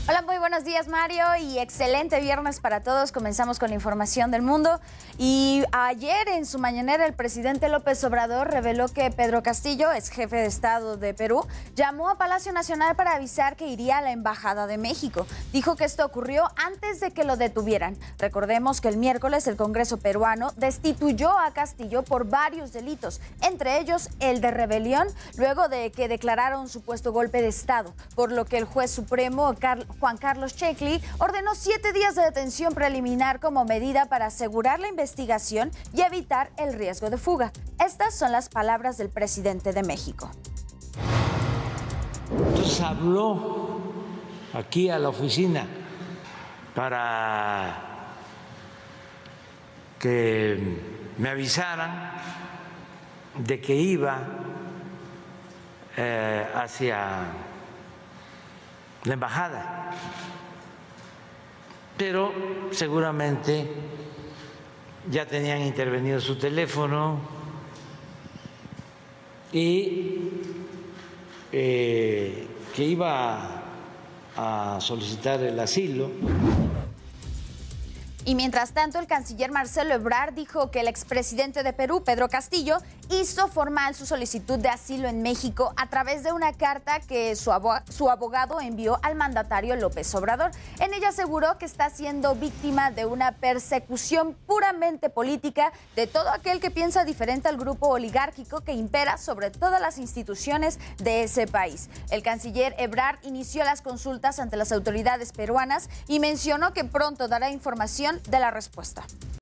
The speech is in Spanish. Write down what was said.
Hola, muy buenos días, Mario, y excelente viernes para todos. Comenzamos con la información del mundo. Y ayer en su mañanera el presidente López Obrador reveló que Pedro Castillo, ex jefe de Estado de Perú, llamó a Palacio Nacional para avisar que iría a la Embajada de México. Dijo que esto ocurrió antes de que lo detuvieran. Recordemos que el miércoles el Congreso peruano destituyó a Castillo por varios delitos, entre ellos el de rebelión, luego de que declarara un supuesto golpe de Estado, por lo que el juez supremo Juan Carlos Checli ordenó 7 días de detención preliminar como medida para asegurar la investigación y evitar el riesgo de fuga. Estas son las palabras del presidente de México. Entonces habló aquí a la oficina para que me avisaran de que iba hacia la embajada, pero seguramente ya tenían intervenido su teléfono y que iba a solicitar el asilo. Y mientras tanto, el canciller Marcelo Ebrard dijo que el expresidente de Perú, Pedro Castillo, hizo formal su solicitud de asilo en México a través de una carta que su abogado envió al mandatario López Obrador. En ella aseguró que está siendo víctima de una persecución puramente política de todo aquel que piensa diferente al grupo oligárquico que impera sobre todas las instituciones de ese país. El canciller Ebrard inició las consultas ante las autoridades peruanas y mencionó que pronto dará información de la respuesta.